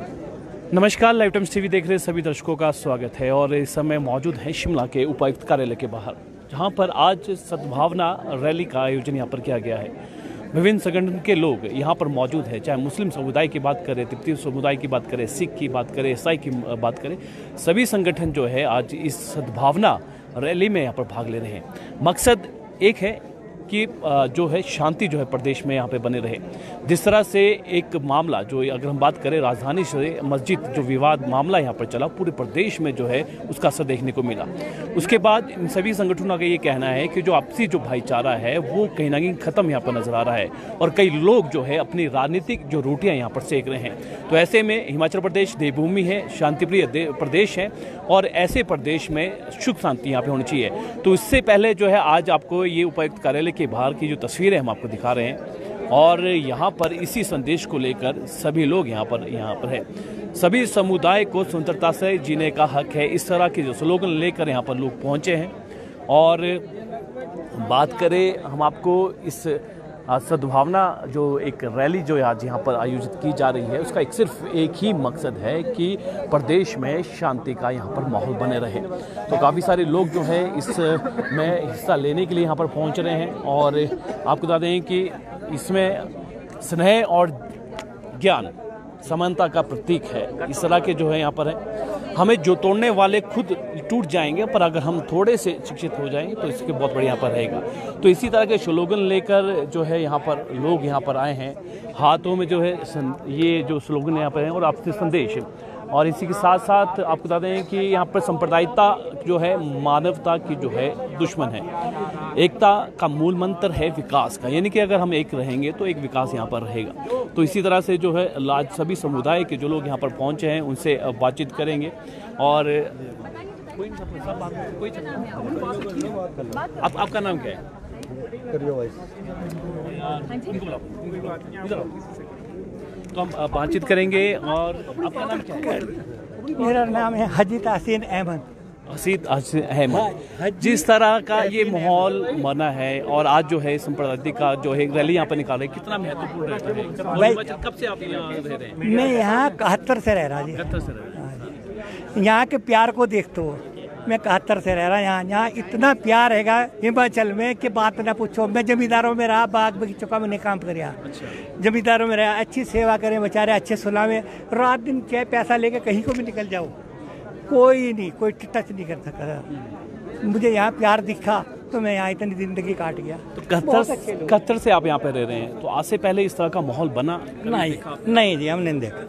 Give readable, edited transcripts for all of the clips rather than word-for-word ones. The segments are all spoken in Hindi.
नमस्कार, लाइव टाइम्स टीवी देख रहे सभी दर्शकों का स्वागत है। और इस समय मौजूद है शिमला के उपायुक्त कार्यालय के बाहर, जहां पर आज सद्भावना रैली का आयोजन यहां पर किया गया है। विभिन्न संगठन के लोग यहां पर मौजूद हैं, चाहे मुस्लिम समुदाय की बात करें, तिब्बती समुदाय की बात करें, सिख की बात करें, ईसाई की बात करें, सभी संगठन जो है आज इस सद्भावना रैली में यहाँ पर भाग ले रहे हैं। मकसद एक है कि जो है शांति जो है प्रदेश में यहाँ पे बने रहे। जिस तरह से एक मामला जो अगर हम बात करें राजधानी से मस्जिद जो विवाद मामला यहाँ पर चला, पूरे प्रदेश में जो है उसका असर देखने को मिला। उसके बाद इन सभी संगठनों का ये कहना है कि जो आपसी जो भाईचारा है वो कहीं ना कहीं खत्म यहाँ पर नजर आ रहा है और कई लोग जो है अपनी राजनीतिक जो रोटियाँ यहाँ पर सेक रहे हैं। तो ऐसे में हिमाचल प्रदेश देवभूमि है, शांतिप्रिय प्रदेश है और ऐसे प्रदेश में सुख शांति यहाँ पे होनी चाहिए। तो इससे पहले जो है आज आपको ये उपायुक्त कार्यालय के बाहर की जो तस्वीरें हम आपको दिखा रहे हैं और यहाँ पर इसी संदेश को लेकर सभी लोग यहाँ पर है। सभी समुदाय को स्वतंत्रता से जीने का हक है, इस तरह के जो स्लोगन लेकर यहाँ पर लोग पहुँचे हैं। और बात करें हम आपको इस सद्भावना जो एक रैली जो आज यहाँ पर आयोजित की जा रही है, उसका सिर्फ एक ही मकसद है कि प्रदेश में शांति का यहाँ पर माहौल बने रहे। तो काफ़ी सारे लोग जो है इसमें हिस्सा लेने के लिए यहाँ पर पहुँच रहे हैं। और आपको बता दें कि इसमें स्नेह और ज्ञान समानता का प्रतीक है। इस तरह के जो है यहाँ पर है, हमें जो तोड़ने वाले खुद टूट जाएंगे, पर अगर हम थोड़े से शिक्षित हो जाएंगे तो इसके बहुत बढ़िया पर रहेगा। तो इसी तरह के स्लोगन लेकर जो है यहाँ पर लोग यहाँ पर आए हैं, हाथों में जो है ये जो स्लोगन यहाँ पर हैं और आपसे संदेश। और इसी के साथ साथ आपको बता दें कि यहाँ पर सांप्रदायिकता जो है मानवता की जो है दुश्मन है। एकता का मूल मंत्र है विकास का, यानी कि अगर हम एक रहेंगे तो एक विकास यहाँ पर रहेगा। तो इसी तरह से जो है आज सभी समुदाय के जो लोग यहाँ पर पहुँचे हैं उनसे बातचीत करेंगे। और आपका नाम क्या है? तो हम बातचीत करेंगे। और आपका नाम क्या है? मेरा नाम है हजीत हसीन अहमद। हसीद अहमद। जिस तरह का ये माहौल बना है और आज जो है सांप्रदायिक का जो है रैली यहाँ पर निकाल रहे, कितना महत्वपूर्ण रहता है? भाई कब से आप यहाँ रह रहे हैं? मैं यहाँ 71 से रह रहा जी। 71 से रह रहा। यहाँ के प्यार को देखते हो, मैं 71 से रह रहा यहाँ इतना प्यार हैगा हिमाचल में कि बात ना पूछो। मैं जमींदारों में रहा, बाग बगीचों का मैंने काम कर। जमींदारों में रहा, अच्छी सेवा करें बेचारे, अच्छे सुना में रात दिन क्या पैसा लेके कहीं को भी निकल जाओ, कोई नहीं, कोई टच नहीं कर सकता। मुझे यहाँ प्यार दिखा तो मैं यहाँ इतनी जिंदगी काट गया। तो 71 से आप यहाँ पे रह रहे हैं, तो आज से पहले इस तरह का माहौल बना? नहीं जी, हमने देखा,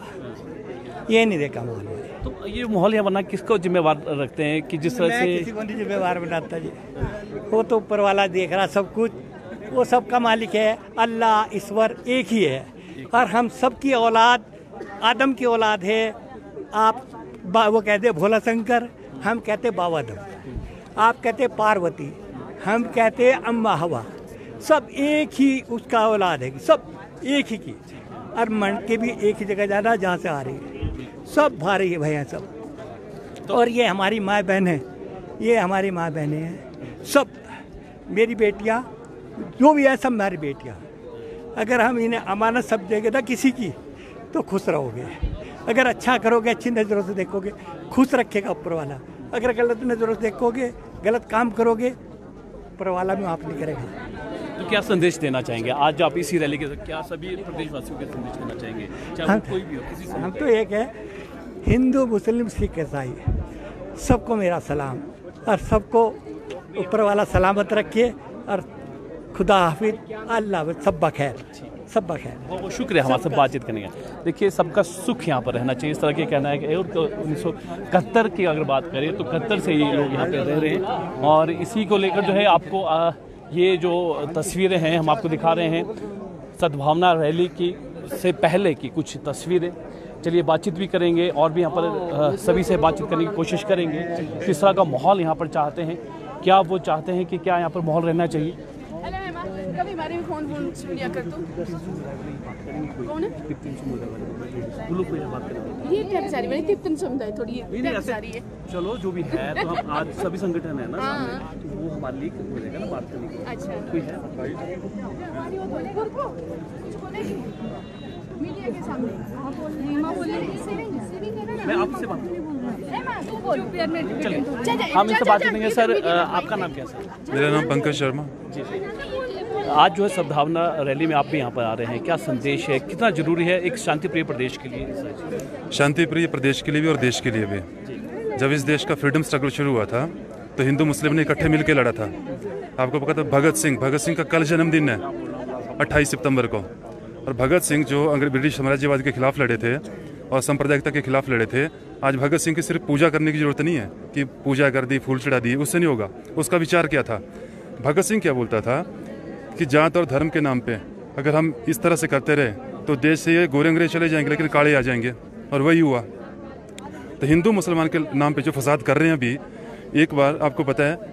ये नहीं देखा माहौल। तो ये माहौल यहाँ बना किसको जिम्मेवार रखते हैं कि जिस तरह से? किसी को नहीं जिम्मेवार बनाता जी, वो तो ऊपर वाला देख रहा सब कुछ, वो सबका मालिक है। अल्लाह ईश्वर एक ही है और हम सबकी औलाद आदम की औलाद है। आप वो कहते भोला शंकर, हम कहते बाबा दम, आप कहते पार्वती, हम कहते अम्मा हवा, सब एक ही उसका औलाद है, सब एक ही की। और मन के भी एक ही जगह जाना जहाँ से आ रही है, सब भारी है भैया सब। तो और ये हमारी माँ बहन है, ये हमारी माँ बहनें हैं, सब मेरी बेटियाँ, जो भी है सब हमारी बेटियाँ। अगर हम इन्हें अमानत सब देंगे ना किसी की तो खुश रहोगे। अगर अच्छा करोगे, अच्छी नज़रों से देखोगे, खुश रखेगा ऊपर वाला। अगर गलत नज़रों से देखोगे, गलत काम करोगे, ऊपर वाला भी माफ़ नहीं करेगा। तो क्या संदेश देना चाहेंगे आज आप इसी रैली के? क्या सभी प्रदेशवासियों के संदेश देना चाहेंगे, चाहे कोई भी हो? किसी से? हम तो एक है, हिंदू मुस्लिम सिख ईसाई सबको मेरा सलाम, और सबको ऊपर वाला सलामत रखिए और खुदा हाफिज, अल्लाह सब बखैर, सब बखैर। बहुत शुक्रिया हमारे साथ बातचीत करने का। देखिए सबका सुख यहाँ पर रहना चाहिए, इस तरह के कहना है कि 1971 की अगर बात करें तो 71 से ये लोग यहाँ पे रह रहे हैं। और इसी को लेकर जो है आपको ये जो तस्वीरें हैं हम आपको दिखा रहे हैं सद्भावना रैली की से पहले की कुछ तस्वीरें। चलिए बातचीत भी करेंगे और भी यहाँ पर सभी से बातचीत करने की कोशिश करेंगे, किस तरह का माहौल यहाँ पर चाहते हैं, क्या वो चाहते हैं कि क्या यहाँ पर माहौल रहना चाहिए। कभी बारे में फोन लिया कर तू कौन है? ये क्या बेचारी मैंने तिब्बतन समुदाय थोड़ी बेचारी है। चलो जो भी है, तो हम आज सभी संगठन है ना सामने, तो वो हमारे लिए हो जाएगा ना बात करने की। अच्छा कोई है मीडिया के सामने आप बोल रहे हैं, माँ बोल रही है, मैं आपसे बात तू बोल चलिए हम इनसे बात करेंगे। सर आपका नाम क्या सर? मेरा नाम पंकज शर्मा। आज जो है सद्भावना रैली में आप भी यहाँ पर आ रहे हैं, क्या संदेश है, कितना जरूरी है एक शांतिप्रिय प्रदेश के लिए? शांतिप्रिय प्रदेश के लिए भी और देश के लिए भी। जब इस देश का फ्रीडम स्ट्रगल शुरू हुआ था तो हिंदू मुस्लिम ने इकट्ठे मिलकर लड़ा था। आपको पता था भगत सिंह का कल जन्मदिन है 28 सितंबर को। और भगत सिंह जो ब्रिटिश साम्राज्यवाद के खिलाफ लड़े थे और सांप्रदायिकता के खिलाफ लड़े थे, आज भगत सिंह की सिर्फ पूजा करने की जरूरत नहीं है कि पूजा कर दी, फूल चढ़ा दिए, उससे नहीं होगा। उसका विचार क्या था? भगत सिंह क्या बोलता था कि जात और धर्म के नाम पे अगर हम इस तरह से करते रहे तो देश से ये गोरे अंग्रेज चले जाएंगे लेकिन काले आ जाएंगे, और वही हुआ। तो हिंदू मुसलमान के नाम पे जो फसाद कर रहे हैं अभी, एक बार आपको पता है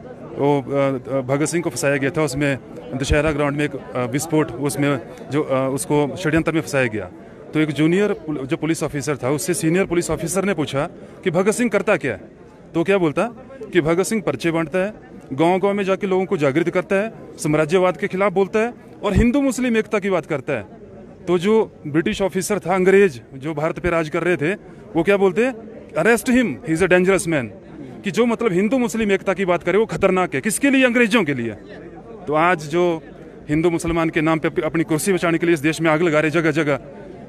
वो भगत सिंह को फंसाया गया था, उसमें दशहरा ग्राउंड में एक विस्फोट, उसमें जो उसको षड्यंत्र में फंसाया गया। तो एक जूनियर जो पुलिस ऑफिसर था उससे सीनियर पुलिस ऑफिसर ने पूछा कि भगत सिंह करता क्या है? तो क्या बोलता कि भगत सिंह पर्चे बांटता है, गांव-गांव में जाके लोगों को जागृत करता है, साम्राज्यवाद के खिलाफ बोलता है और हिंदू मुस्लिम एकता की बात करता है। तो जो ब्रिटिश ऑफिसर था, अंग्रेज जो भारत पे राज कर रहे थे, वो क्या बोलते? Arrest him, he is a dangerous man. कि जो मतलब हिंदू मुस्लिम एकता की बात करे वो खतरनाक है। किसके लिए? अंग्रेजों के लिए। तो आज जो हिंदू मुसलमान के नाम पे अपनी कुर्सी बचाने के लिए इस देश में आग लगा रहे, जगह जगह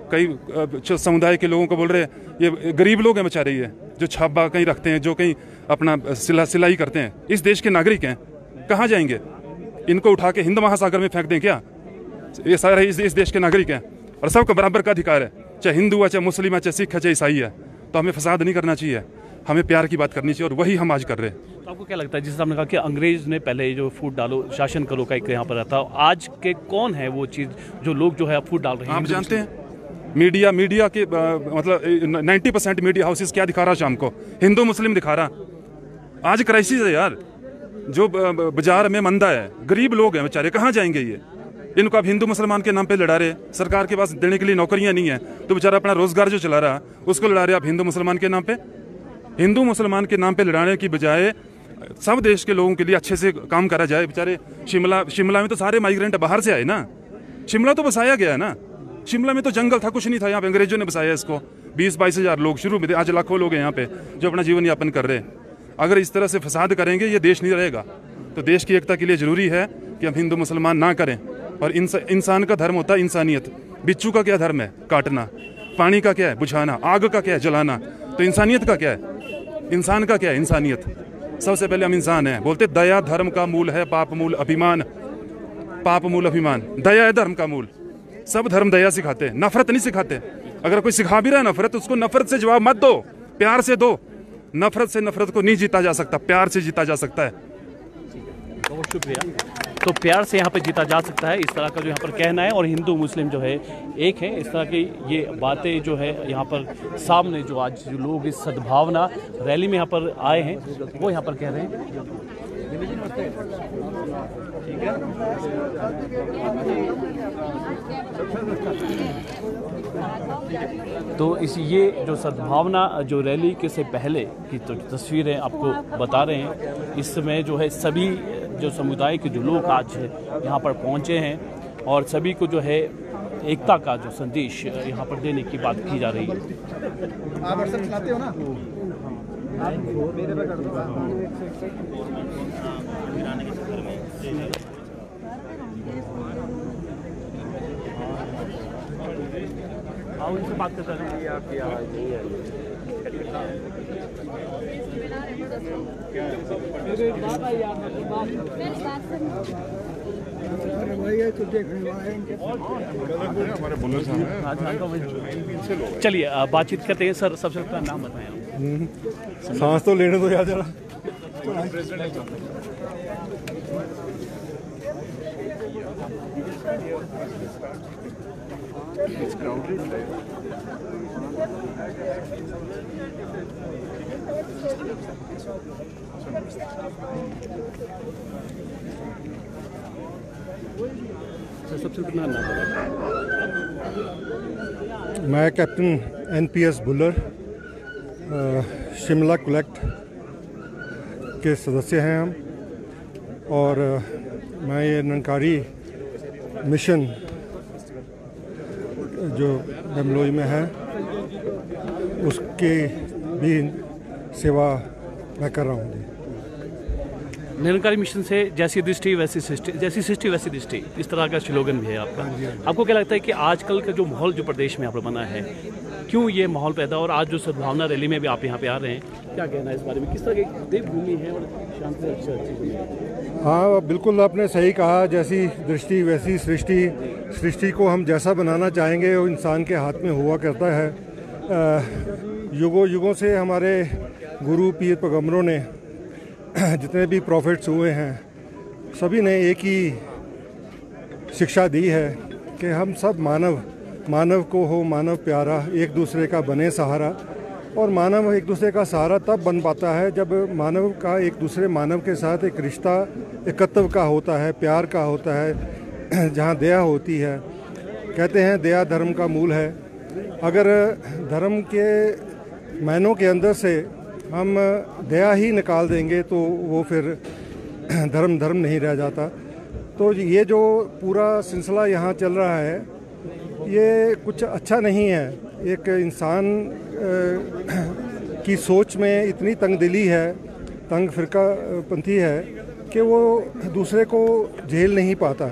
कई समुदाय के लोगों को बोल रहे ये गरीब लोग हैं बेचारे, ये जो छापा कहीं रखते हैं, जो कहीं अपना सिलाई करते हैं, इस देश के नागरिक हैं, कहाँ जाएंगे? इनको उठा के हिंद महासागर में फेंक दें क्या? ये सारे इस देश के नागरिक हैं और सबका बराबर का अधिकार है, चाहे हिंदू है, चाहे मुस्लिम है, चाहे सिख है, चाहे ईसाई है। तो हमें फसाद नहीं करना चाहिए, हमें प्यार की बात करनी चाहिए और वही हम आज कर रहे हैं। तो आपको क्या लगता है, जिस आपने कहा कि अंग्रेज ने पहले जो फूट डालो शासन करो का एक यहाँ पर रहता, आज के कौन है वो चीज़ जो लोग जो है फूट डाल रहे हैं? आप जानते हैं मीडिया के मतलब 90% मीडिया हाउसेस क्या दिखा रहा शाम को? हिंदू मुस्लिम दिखा रहा। आज क्राइसिस है यार, जो बाजार में मंदा है, गरीब लोग हैं बेचारे, कहाँ जाएंगे ये? इनको आप हिंदू मुसलमान के नाम पे लड़ा रहे, सरकार के पास देने के लिए नौकरियां नहीं है, तो बेचारा अपना रोजगार जो चला रहा उसको लड़ा रहे आप हिंदू मुसलमान के नाम पे। हिंदू मुसलमान के नाम पे लड़ाने की बजाय सब देश के लोगों के लिए अच्छे से काम करा जाए। बेचारे शिमला में तो सारे माइग्रेंट बाहर से आए ना, शिमला तो बसाया गया है ना। शिमला में तो जंगल था, कुछ नहीं था, यहाँ पे अंग्रेजों ने बसाया इसको। 20-22 हज़ार लोग शुरू में थे, आज लाखों लोग हैं यहाँ पे जो अपना जीवन यापन कर रहे हैं। अगर इस तरह से फसाद करेंगे ये देश नहीं रहेगा। तो देश की एकता के लिए जरूरी है कि हम हिंदू मुसलमान ना करें। और इंसान का धर्म होता है इंसानियत। बिच्छू का क्या धर्म है? काटना। पानी का क्या है? बुझाना। आग का क्या है? जलाना। तो इंसानियत का क्या है? इंसान का क्या है? इंसानियत। सबसे पहले हम इंसान हैं। बोलते दया धर्म का मूल है, पाप मूल अभिमान। पाप मूल अभिमान, दया है धर्म का मूल। सब धर्म दया सिखाते हैं, नफरत नहीं सिखाते। अगर कोई सिखा भी रहा है नफरत, उसको नफरत से जवाब मत दो, प्यार से दो। नफरत से नफरत को नहीं जीता जा सकता, प्यार से जीता जा सकता है। बहुत शुक्रिया। तो प्यार से यहाँ पे जीता जा सकता है, इस तरह का जो यहाँ पर कहना है। और हिंदू मुस्लिम जो है एक है, इस तरह की ये बातें जो है यहाँ पर सामने जो आज जो लोग इस सद्भावना रैली में यहाँ पर आए हैं वो यहाँ पर कह रहे हैं। तो ये जो सद्भावना जो रैली के से पहले की तो तस्वीरें आपको बता रहे हैं। इस समय जो है सभी जो समुदाय के जो लोग आज यहाँ पर पहुँचे हैं और सभी को जो है एकता का जो संदेश यहाँ पर देने की बात की जा रही है। आप व्हाट्सएप चलाते हो ना? आओ इनसे बात करते हैं। आपकी आवाज़ नहीं आ रही। चलिए बातचीत करते हैं। सर सबसे पहले नाम बताएं। सांस तो लेने दो यार जरा। सबसे पहले नाम बताएं। मैं कैप्टन NPS बुलर शिमला कलेक्ट के सदस्य हैं हम, और मैं ये निरंकारी मिशन जो बेमलोई में है उसके भी सेवा मैं कर रहा हूँ। निरंकारी मिशन से जैसी दृष्टि वैसी सृष्टि, जैसी सृष्टि वैसी दृष्टि, इस तरह का स्लोगन भी है आपका। आपको क्या लगता है कि आजकल का जो माहौल जो प्रदेश में यहाँ पर बना है, क्यों ये माहौल पैदा, और आज जो सद्भावना रैली में भी आप यहाँ पे आ रहे हैं, क्या कहना है इस बारे में? किस तरह की देवभूमि है और शांति अच्छी है? हाँ, बिल्कुल आपने सही कहा। जैसी दृष्टि वैसी सृष्टि। सृष्टि को हम जैसा बनाना चाहेंगे वो इंसान के हाथ में हुआ करता है। युगों युगों से हमारे गुरु पीर पैगंबरों ने जितने भी प्रॉफिट्स हुए हैं सभी ने एक ही शिक्षा दी है कि हम सब मानव को हो मानव प्यारा, एक दूसरे का बने सहारा। और मानव एक दूसरे का सहारा तब बन पाता है जब मानव का एक दूसरे मानव के साथ एक रिश्ता एकत्व का होता है, प्यार का होता है, जहाँ दया होती है। कहते हैं दया धर्म का मूल है। अगर धर्म के मायनों के अंदर से हम दया ही निकाल देंगे तो वो फिर धर्म नहीं रह जाता। तो ये जो पूरा सिलसिला यहाँ चल रहा है ये कुछ अच्छा नहीं है। एक इंसान की सोच में इतनी तंगदिली है, तंग फिरकापंथी है कि वो दूसरे को झेल नहीं पाता।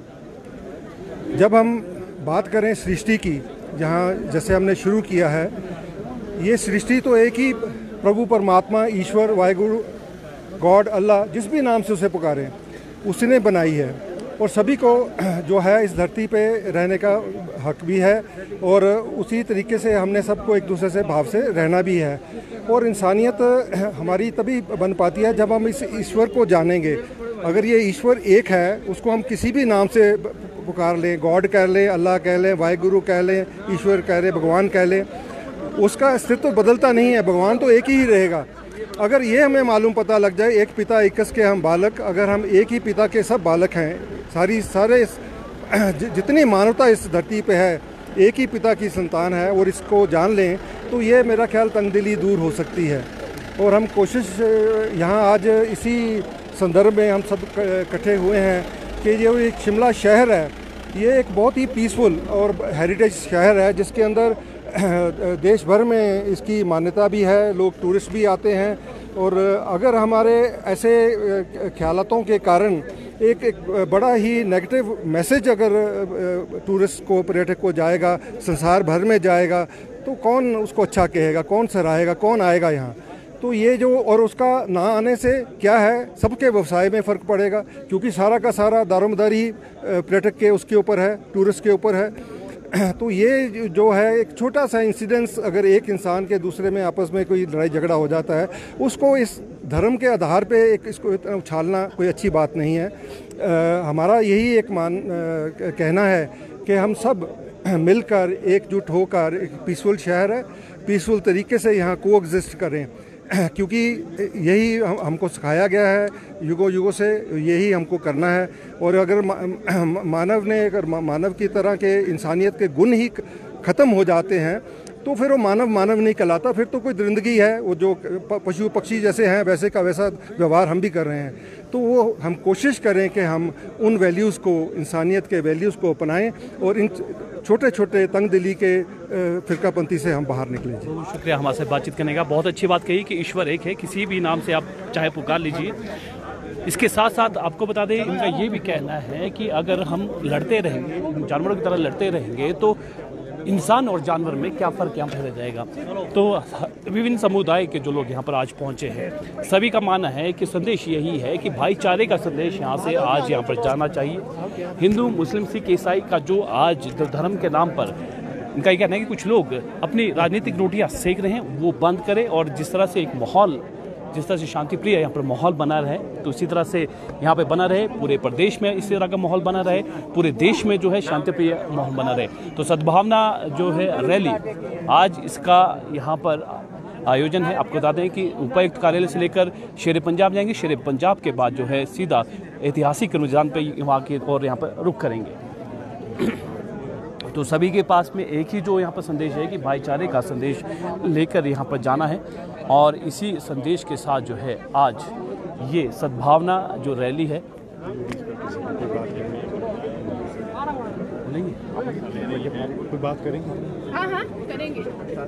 जब हम बात करें सृष्टि की, जहाँ जैसे हमने शुरू किया है, ये सृष्टि तो एक ही प्रभु परमात्मा ईश्वर वाहिगुरु गॉड अल्लाह जिस भी नाम से उसे पुकारें उसने बनाई है। और सभी को जो है इस धरती पे रहने का हक भी है और उसी तरीके से हमने सबको एक दूसरे से भाव से रहना भी है। और इंसानियत हमारी तभी बन पाती है जब हम इस ईश्वर को जानेंगे। अगर ये ईश्वर एक है, उसको हम किसी भी नाम से पुकार लें, गॉड कह लें, अल्लाह कह लें, वाहिगुरु कह लें, ईश्वर कह लें, भगवान कह लें, उसका अस्तित्व बदलता नहीं है। भगवान तो एक ही रहेगा। अगर ये हमें मालूम पता लग जाए, एक पिता एकस के हम बालक, अगर हम एक ही पिता के सब बालक हैं, सारे जितनी मानवता इस धरती पे है एक ही पिता की संतान है, और इसको जान लें तो ये मेरा ख्याल तंगदिली दूर हो सकती है। और हम कोशिश यहाँ आज इसी संदर्भ में हम सब इकट्ठे हुए हैं कि जो एक शिमला शहर है ये एक बहुत ही पीसफुल और हेरिटेज शहर है जिसके अंदर देश भर में इसकी मान्यता भी है, लोग टूरिस्ट भी आते हैं। और अगर हमारे ऐसे ख्यालातों के कारण एक बड़ा ही नेगेटिव मैसेज अगर टूरिस्ट को, पर्यटक को जाएगा, संसार भर में जाएगा, तो कौन उसको अच्छा कहेगा, कौन सराहेगा, कौन आएगा यहाँ? तो ये जो, और उसका ना आने से क्या है, सबके व्यवसाय में फ़र्क पड़ेगा, क्योंकि सारा का सारा दारोमदार ही पर्यटक के उसके ऊपर है, टूरिस्ट के ऊपर है। तो ये जो है एक छोटा सा इंसिडेंस, अगर एक इंसान के दूसरे में आपस में कोई लड़ाई झगड़ा हो जाता है, उसको इस धर्म के आधार पे इसको इतना उछालना कोई अच्छी बात नहीं है। हमारा यही एक कहना है कि हम सब मिलकर एकजुट होकर, एक पीसफुल शहर है, पीसफुल तरीके से यहाँ कोएग्जिस्ट करें, क्योंकि यही हमको सिखाया गया है युगों युगों से, यही हमको करना है। और अगर मानव की तरह के इंसानियत के गुण ही ख़त्म हो जाते हैं तो फिर वो मानव नहीं कहलाता, फिर तो कोई दरिंदगी है। वो जो पशु पक्षी जैसे हैं वैसे का वैसा व्यवहार हम भी कर रहे हैं। तो वो हम कोशिश करें कि हम उन वैल्यूज़ को, इंसानियत के वैल्यूज़ को अपनाएं और इन छोटे छोटे तंगदिली के फिरकापंथी से हम बाहर निकलें। बहुत शुक्रिया हमारे से बातचीत करने का। बहुत अच्छी बात कही कि ईश्वर एक है, किसी भी नाम से आप चाहे पुकार लीजिए। इसके साथ साथ आपको बता दें, इनका ये भी कहना है कि अगर हम लड़ते रहेंगे, जानवरों की तरह लड़ते रहेंगे, तो इंसान और जानवर में क्या फ़र्क यहाँ पर रह जाएगा। तो विभिन्न समुदाय के जो लोग यहाँ पर आज पहुँचे हैं, सभी का मानना है कि संदेश यही है कि भाईचारे का संदेश यहाँ से आज यहाँ पर जाना चाहिए। हिंदू, मुस्लिम, सिख, ईसाई का जो आज धर्म के नाम पर इनका ये कहना है कि कुछ लोग अपनी राजनीतिक रोटियाँ सेक रहे हैं, वो बंद करें। और जिस तरह से एक माहौल, जिस तरह से शांतिप्रिय यहाँ पर माहौल बना रहे, तो इसी तरह से यहाँ पे बना रहे, पूरे प्रदेश में इसी तरह का माहौल बना रहे, पूरे देश में जो है शांतिप्रिय माहौल बना रहे। तो सद्भावना जो है रैली, आज इसका यहाँ पर आयोजन है। आपको बता दें कि उपायुक्त कार्यालय से लेकर शेर पंजाब जाएंगे, शेर पंजाब के बाद जो है सीधा ऐतिहासिक मैदान पे वहाँ के और यहाँ पर रुख करेंगे। तो सभी के पास में एक ही जो यहाँ पर संदेश है कि भाईचारे का संदेश लेकर यहाँ पर जाना है। और इसी संदेश के साथ जो है आज ये सद्भावना जो रैली है, नहीं बताइए, कोई बात करेंगे? हाँ हाँ करेंगे।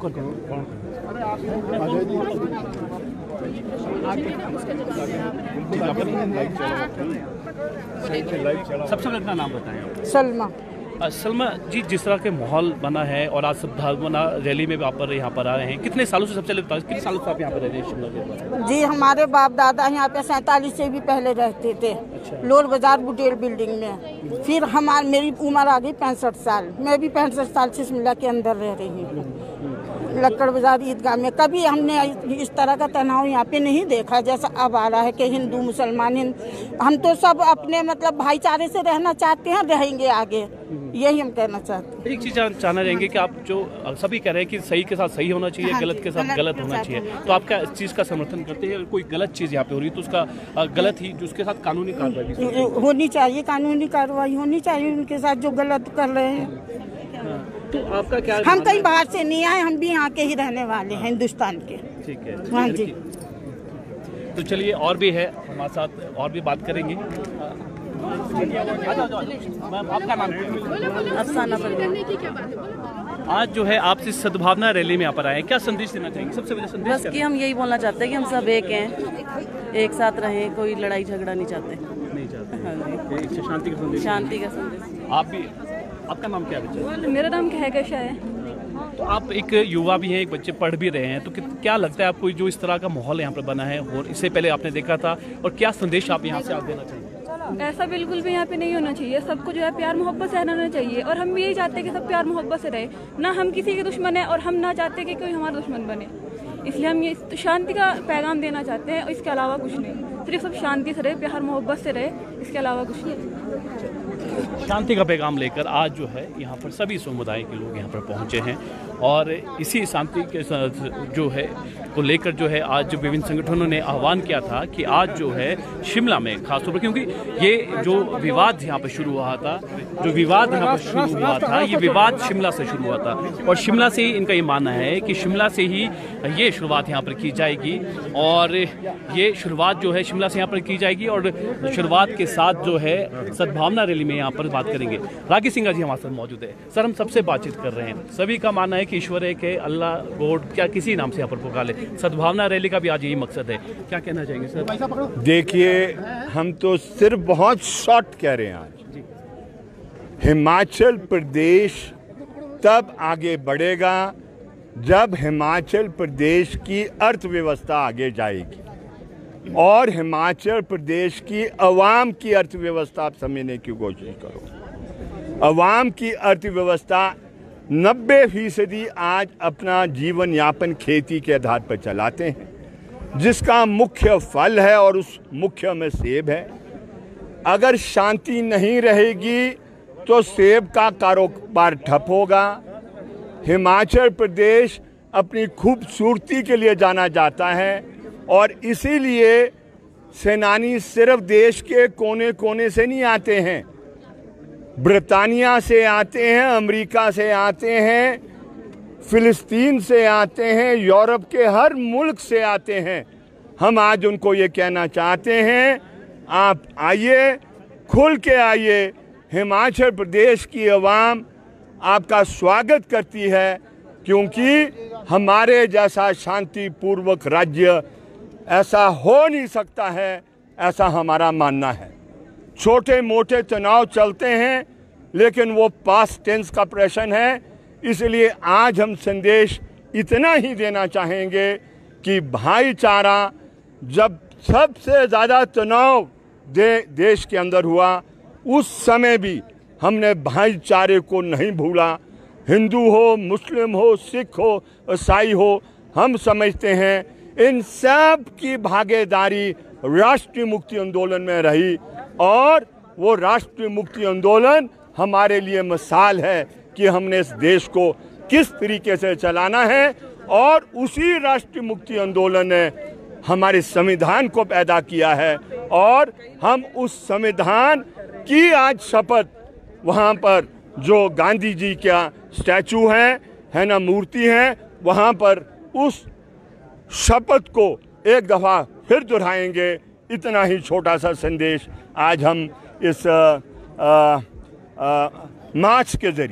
सबसे पहले अपना नाम बताएं। सलमा। सलमा जी, जिस तरह के माहौल बना है और आज सद्भावना रैली में आप यहाँ पर आ रहे हैं, कितने सालों से, सबसे पहले कितने सालों से आप यहाँ पर रह रहे हैं शिमला के? जी हमारे बाप दादा यहाँ पे 47 से भी पहले रहते थे। लोर बाजार बुटेल बिल्डिंग में। फिर मेरी उम्र आ गई 65 साल। मैं भी 65 साल से शिमला के अंदर रह रही हूँ, लक्कड़ बाजार ईदगाह में। कभी हमने इस तरह का तनाव यहाँ पे नहीं देखा जैसा अब आ रहा है कि हिंदू मुसलमान हम तो सब अपने मतलब भाईचारे से रहना चाहते हैं, रहेंगे आगे, यही हम कहना चाहते हैं। एक चीज जानना चाहेंगे कि आप जो सभी कह रहे हैं कि सही के साथ सही होना चाहिए, हाँ, गलत के साथ गलत होना चाहिए, तो आप क्या इस चीज का समर्थन करते हैं? कोई गलत चीज यहाँ पे हो रही है तो उसका गलत ही, उसके साथ कानूनी कार्रवाई होनी चाहिए, कानूनी कार्रवाई होनी चाहिए उनके साथ जो गलत कर रहे हैं। तो आपका क्या? हम कहीं बाहर से नहीं आए, हम भी यहाँ के ही रहने वाले हैं, हिंदुस्तान के। ठीक है, हाँ जी। तो चलिए, और भी है हमारे साथ, और भी बात करेंगे। आपका नाम? अफसाना। करने की क्या बात है, बोलो। आज जो है आप इस सद्भावना रैली में यहाँ पर आए हैं, क्या संदेश देना चाहेंगे? सबसे पहले संदेश बस कि हम यही बोलना चाहते हैं कि हम सब एक हैं, एक साथ रहें, कोई लड़ाई झगड़ा नहीं चाहते। नहीं चाहते? हाँ जी, शांति का संदेश। शांति का संदेश। आप भी, आपका नाम क्या है? मेरा नाम कहकशा है। तो आप एक युवा भी हैं, एक बच्चे पढ़ भी रहे हैं, तो क्या लगता है आपको जो इस तरह का माहौल यहाँ पर बना है और इससे पहले आपने देखा था, और क्या संदेश आप यहाँ से आप देना चाहिए? ऐसा बिल्कुल भी यहाँ पे नहीं होना चाहिए, सबको जो है प्यार मोहब्बत से रहना चाहिए, और हम भी यही चाहते हैं कि सब प्यार मोहब्बत से रहे, ना हम किसी के दुश्मन है और हम ना चाहते कि कोई हमारा दुश्मन बने। इसलिए हम ये शांति का पैगाम देना चाहते हैं, इसके अलावा कुछ नहीं। सिर्फ सब शांति से रहे, प्यार मोहब्बत से रहे, इसके अलावा कुछ नहीं। शांति का पैगाम लेकर आज जो है यहाँ पर सभी समुदाय के लोग यहाँ पर पहुँचे हैं, और इसी शांति के जो है को लेकर जो है आज विभिन्न संगठनों ने आह्वान किया था कि आज जो है शिमला में खासतौर पर, क्योंकि ये जो विवाद यहाँ पर शुरू हुआ था, ये विवाद शिमला से शुरू हुआ था, और शिमला से ही इनका ये मानना है कि शिमला से ही ये शुरुआत यहाँ पर की जाएगी, और ये शुरुआत जो है शिमला से यहाँ पर की जाएगी, और शुरुआत के साथ जो है सद्भावना रैली में यहाँ पर बात करेंगे। राकेश सिंह जी हमारे साथ मौजूद है। सर, हम सबसे बातचीत कर रहे हैं, सभी का मानना है कि ईश्वर एक है, अल्लाह, गॉड, क्या किसी नाम से यहाँ पर पुकारे। सद्भावना रैली का भी आज यही मकसद है, क्या कहना चाहेंगे सर? देखिए, हम तो सिर्फ बहुत शॉर्ट कह रहे हैं। आज हिमाचल प्रदेश तब आगे बढ़ेगा जब हिमाचल प्रदेश की अर्थव्यवस्था आगे जाएगी, और हिमाचल प्रदेश की अवाम की अर्थव्यवस्था आप समझने की कोशिश करो। अवाम की अर्थव्यवस्था 90% आज अपना जीवन यापन खेती के आधार पर चलाते हैं, जिसका मुख्य फल है, और उस मुख्य में सेब है। अगर शांति नहीं रहेगी तो सेब का कारोबार ठप होगा। हिमाचल प्रदेश अपनी खूबसूरती के लिए जाना जाता है, और इसीलिए सेनानी सिर्फ देश के कोने कोने से नहीं आते हैं, ब्रिटानिया से आते हैं, अमेरिका से आते हैं, फिलिस्तीन से आते हैं, यूरोप के हर मुल्क से आते हैं। हम आज उनको ये कहना चाहते हैं, आप आइए, खुल के आइए। हिमाचल प्रदेश की आवाम आपका स्वागत करती है, क्योंकि हमारे जैसा शांतिपूर्वक राज्य ऐसा हो नहीं सकता है, ऐसा हमारा मानना है। छोटे मोटे तनाव चलते हैं, लेकिन वो पास्ट टेंस का प्रश्न है। इसलिए आज हम संदेश इतना ही देना चाहेंगे कि भाईचारा, जब सबसे ज़्यादा तनाव देश के अंदर हुआ, उस समय भी हमने भाईचारे को नहीं भूला। हिंदू हो, मुस्लिम हो, सिख हो, ईसाई हो, हम समझते हैं इन सब की भागीदारी राष्ट्रीय मुक्ति आंदोलन में रही, और वो राष्ट्रीय मुक्ति आंदोलन हमारे लिए मिसाल है कि हमने इस देश को किस तरीके से चलाना है। और उसी राष्ट्रीय मुक्ति आंदोलन ने हमारे संविधान को पैदा किया है, और हम उस संविधान की आज शपथ, वहाँ पर जो गांधी जी का स्टैचू है ना, मूर्ति है, वहाँ पर उस शपथ को एक दफ़ा फिर दोहराएंगे। इतना ही छोटा सा संदेश आज हम इस मार्च के ज़रिए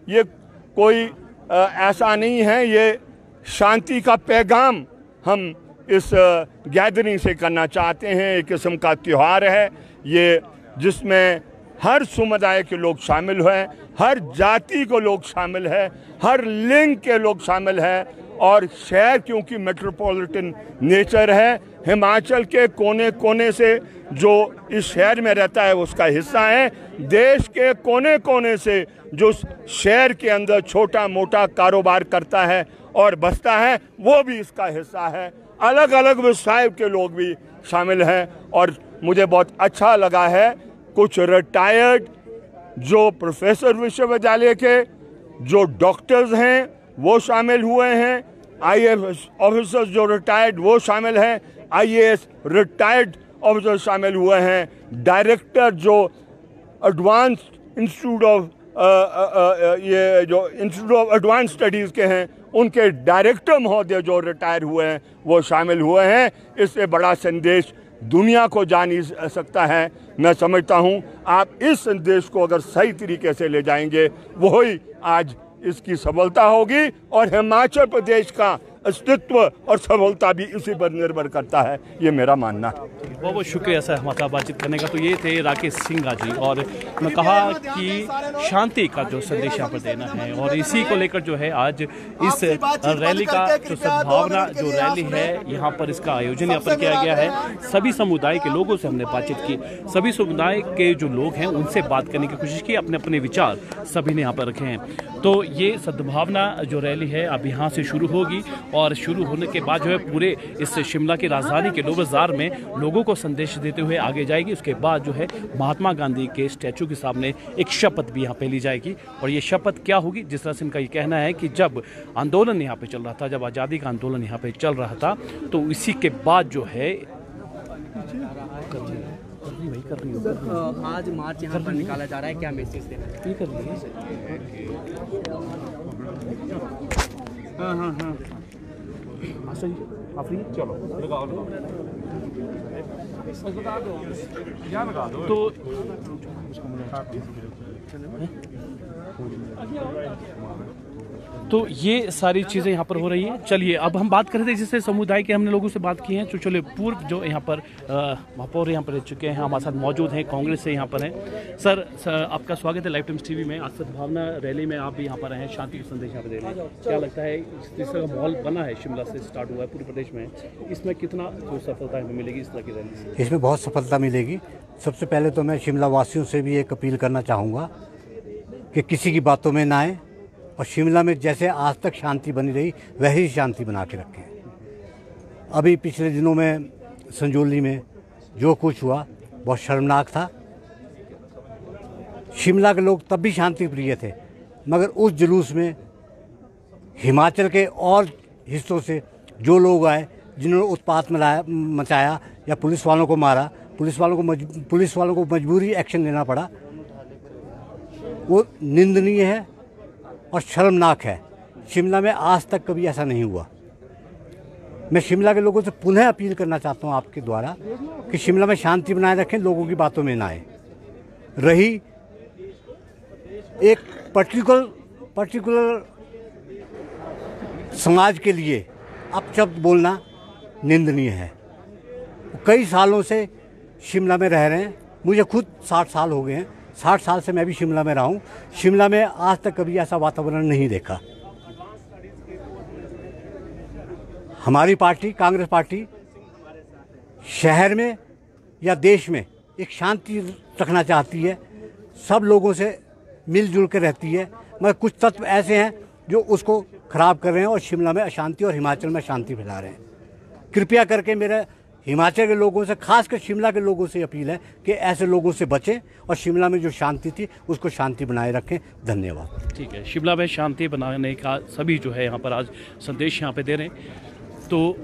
ये कोई ऐसा नहीं है, ये शांति का पैगाम हम इस गैदरिंग से करना चाहते हैं। एक किस्म का त्यौहार है ये, जिसमें हर समुदाय के लोग शामिल हैं, हर जाति को लोग शामिल हैं, हर लिंग के लोग शामिल हैं। और शहर क्योंकि मेट्रोपॉलिटन नेचर है, हिमाचल के कोने कोने से जो इस शहर में रहता है उसका हिस्सा है। देश के कोने कोने से जो शहर के अंदर छोटा मोटा कारोबार करता है और बसता है वो भी इसका हिस्सा है। अलग अलग व्यवसाय के लोग भी शामिल हैं। और मुझे बहुत अच्छा लगा है, कुछ रिटायर्ड जो प्रोफेसर विश्वविद्यालय के, जो डॉक्टर्स हैं वो शामिल हुए हैं, IAS ऑफिसर्स जो रिटायर्ड वो शामिल हैं, IAS रिटायर्ड ऑफिसर शामिल हुए हैं, डायरेक्टर जो एडवांस्ड इंस्टीट्यूट ऑफ ये जो इंस्टीट्यूट ऑफ एडवांस स्टडीज़ के हैं उनके डायरेक्टर महोदय जो रिटायर हुए हैं वो शामिल हुए हैं। इससे बड़ा संदेश दुनिया को जा नहीं सकता है। मैं समझता हूँ आप इस संदेश को अगर सही तरीके से ले जाएंगे वही आज इसकी सफलता होगी। और हिमाचल प्रदेश का अस्तित्व और सफलता भी इसी पर निर्भर करता है, ये मेरा मानना है। बहुत बहुत शुक्रिया सर हमारे साथ बातचीत करने का। तो ये थे राकेश सिंघा जी, और मैं कहा कि शांति का जो संदेश यहाँ पर देना है और इसी को लेकर जो है आज इस रैली का जो सद्भावना जो रैली है यहाँ पर इसका आयोजन यहाँ पर किया गया है। सभी समुदाय के लोगों से हमने बातचीत की, सभी समुदाय के जो लोग हैं उनसे बात करने की कोशिश की, अपने अपने विचार सभी ने यहाँ पर रखे हैं। तो ये सद्भावना जो रैली है अब यहाँ से शुरू होगी और शुरू होने के बाद जो है पूरे इस शिमला की राजधानी के लोग बाजार में लोगों को संदेश देते हुए आगे जाएगी। उसके बाद जो है महात्मा गांधी के स्टैचू के सामने एक शपथ भी यहाँ पे ली जाएगी। और ये शपथ क्या होगी, जिस तरह से इनका ये कहना है कि जब आंदोलन यहाँ पे चल रहा था, जब आज़ादी का आंदोलन यहाँ पे चल रहा था, तो इसी के बाद जो है आज मार्च यहाँ पर निकाला जा रहा है, क्या मैसेज देना है? चलो तो तो ये सारी चीज़ें यहाँ पर हो रही हैं। चलिए अब हम बात कर रहे थे जिससे समुदाय के हमने लोगों से बात की है। तो चलिए पूर्व जो यहाँ पर महापौर यहाँ पर रह चुके हैं हमारे साथ मौजूद हैं, कांग्रेस से यहाँ पर हैं। सर आपका स्वागत है लाइव टाइम्स टीवी में। आज सद्भावना रैली में आप भी यहाँ पर हैं, शांति का संदेश यहाँ पर दे रहे हैं। क्या लगता है जिस तरह का माहौल बना है, शिमला से स्टार्ट हुआ है पूरे प्रदेश में, इसमें कितना जो सफलता हमें मिलेगी इस तरह की रैली से? इसमें बहुत सफलता मिलेगी। सबसे पहले तो मैं शिमला वासियों से भी एक अपील करना चाहूँगा कि किसी की बातों में ना आए और शिमला में जैसे आज तक शांति बनी रही वही शांति बना के रखें। अभी पिछले दिनों में संजौली में जो कुछ हुआ बहुत शर्मनाक था। शिमला के लोग तब भी शांति प्रिय थे, मगर उस जुलूस में हिमाचल के और हिस्सों से जो लोग आए जिन्होंने उत्पात मचाया या पुलिस वालों को मारा, पुलिस वालों को मजबूरी एक्शन लेना पड़ा, वो निंदनीय है और शर्मनाक है। शिमला में आज तक कभी ऐसा नहीं हुआ। मैं शिमला के लोगों से पुनः अपील करना चाहता हूं आपके द्वारा कि शिमला में शांति बनाए रखें, लोगों की बातों में ना आए। रही एक पर्टिकुलर समाज के लिए अपशब्द बोलना निंदनीय है। कई सालों से शिमला में रह रहे हैं, मुझे खुद 60 साल हो गए हैं, 60 साल से मैं भी शिमला में रहा हूँ। शिमला में आज तक कभी ऐसा वातावरण नहीं देखा। हमारी पार्टी कांग्रेस पार्टी शहर में या देश में एक शांति रखना चाहती है, सब लोगों से मिलजुल कर रहती है, मगर कुछ तत्व ऐसे हैं जो उसको खराब कर रहे हैं और शिमला में अशांति और हिमाचल में शांति फैला रहे हैं। कृपया करके मेरे हिमाचल के लोगों से, खासकर शिमला के लोगों से अपील है कि ऐसे लोगों से बचें और शिमला में जो शांति थी उसको शांति बनाए रखें। धन्यवाद। ठीक है, शिमला में शांति बनाने का सभी जो है यहाँ पर आज संदेश यहाँ पे दे रहे हैं। तो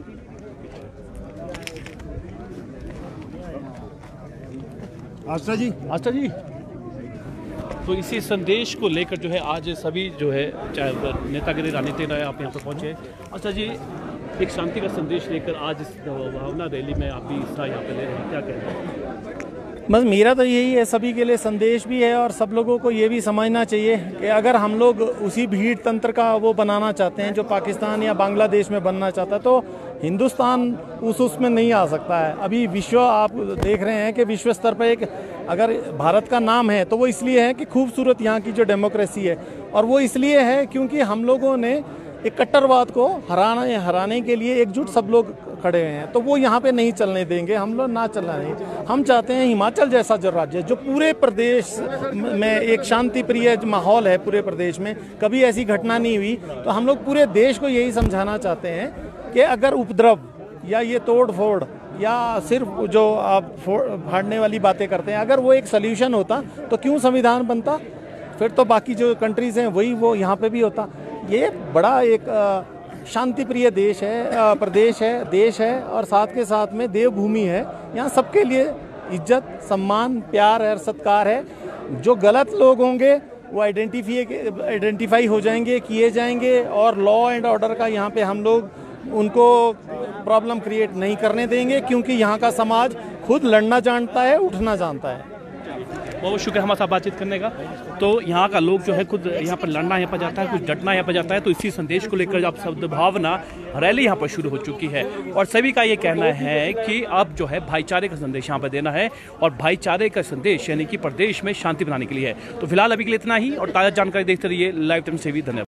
आस्था जी तो इसी संदेश को लेकर जो है आज सभी जो है चाहे नेतागिरी राजनीति रहे आप यहाँ पर पहुँचे। अच्छा जी, एक शांति का संदेश लेकर आज इस भावना रैली में आप भी हिस्सा यहाँ पे ले रहे हैं, क्या कहना है? बस मेरा तो यही है, सभी के लिए संदेश भी है और सब लोगों को ये भी समझना चाहिए कि अगर हम लोग उसी भीड़ तंत्र का वो बनाना चाहते हैं जो पाकिस्तान या बांग्लादेश में बनना चाहता है, तो हिंदुस्तान उसमें नहीं आ सकता है। अभी विश्व आप देख रहे हैं कि विश्व स्तर पर एक अगर भारत का नाम है तो वो इसलिए है कि खूबसूरत यहाँ की जो डेमोक्रेसी है, और वो इसलिए है क्योंकि हम लोगों ने एक कट्टरवाद को हराने के लिए एकजुट सब लोग खड़े हुए हैं। तो वो यहाँ पे नहीं चलने देंगे, हम लोग ना चलना नहीं। हम चाहते हैं हिमाचल जैसा जो राज्य जो पूरे प्रदेश में एक शांति प्रिय माहौल है, पूरे प्रदेश में कभी ऐसी घटना नहीं हुई, तो हम लोग पूरे देश को यही समझाना चाहते हैं कि अगर उपद्रव या ये तोड़ फोड़ या सिर्फ जो आप फाड़ने वाली बातें करते हैं, अगर वो एक सोल्यूशन होता तो क्यों संविधान बनता? फिर तो बाकी जो कंट्रीज़ हैं वही वो यहाँ पे भी होता। ये बड़ा एक शांति प्रिय देश है, प्रदेश है, देश है, और साथ के साथ में देवभूमि है। यहाँ सबके लिए इज्जत, सम्मान, प्यार और सत्कार है। जो गलत लोग होंगे वो आइडेंटिफाई हो जाएंगे, किए जाएंगे, और लॉ एंड ऑर्डर का यहाँ पे हम लोग उनको प्रॉब्लम क्रिएट नहीं करने देंगे, क्योंकि यहाँ का समाज खुद लड़ना जानता है, उठना जानता है। बहुत शुक्र हमारे साथ बातचीत करने का। तो यहाँ का लोग जो है खुद यहाँ पर लड़ना यहाँ पर जाता है, कुछ डटना यहाँ पर जाता है। तो इसी संदेश को लेकर अब सद्भावना रैली यहाँ पर शुरू हो चुकी है, और सभी का ये कहना है कि अब जो है भाईचारे का संदेश यहाँ पर देना है, और भाईचारे का संदेश यानी कि प्रदेश में शांति बनाने के लिए है। तो फिलहाल अभी के लिए इतना ही, और ताज़ा जानकारी देखते रहिए लाइव टाइम्स टीवी। धन्यवाद।